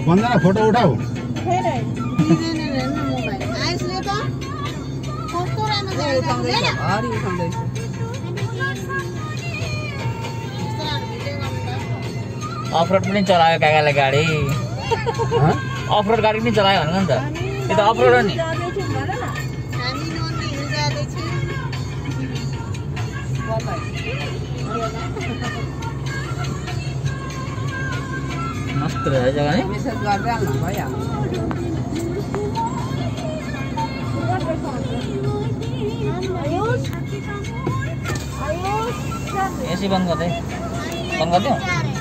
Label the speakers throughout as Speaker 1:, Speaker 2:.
Speaker 1: वंदना photo उठाऊ
Speaker 2: अफ road पनि चलायो काकाले गाडी अफ रोड गाडी पनि चलायो भन्नु नि त यो त अफ रोड हो नि मस्त रहेछ जग्गा नि एसी बन्द गरिदिउँ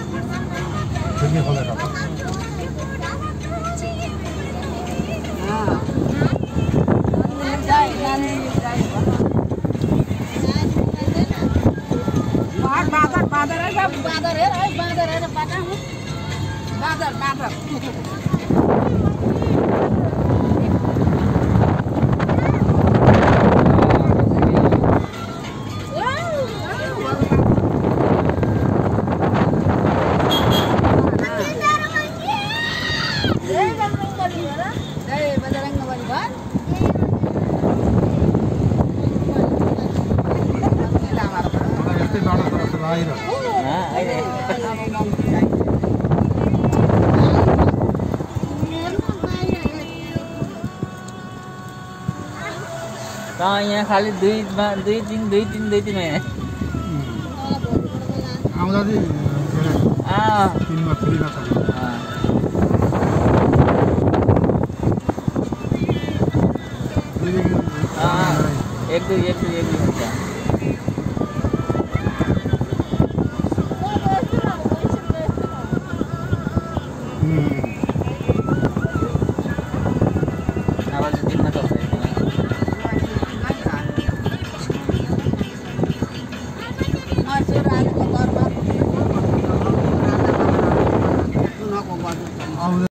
Speaker 2: यहाँ खाली दुई दिन महिना
Speaker 1: आउँदा
Speaker 2: एक दुई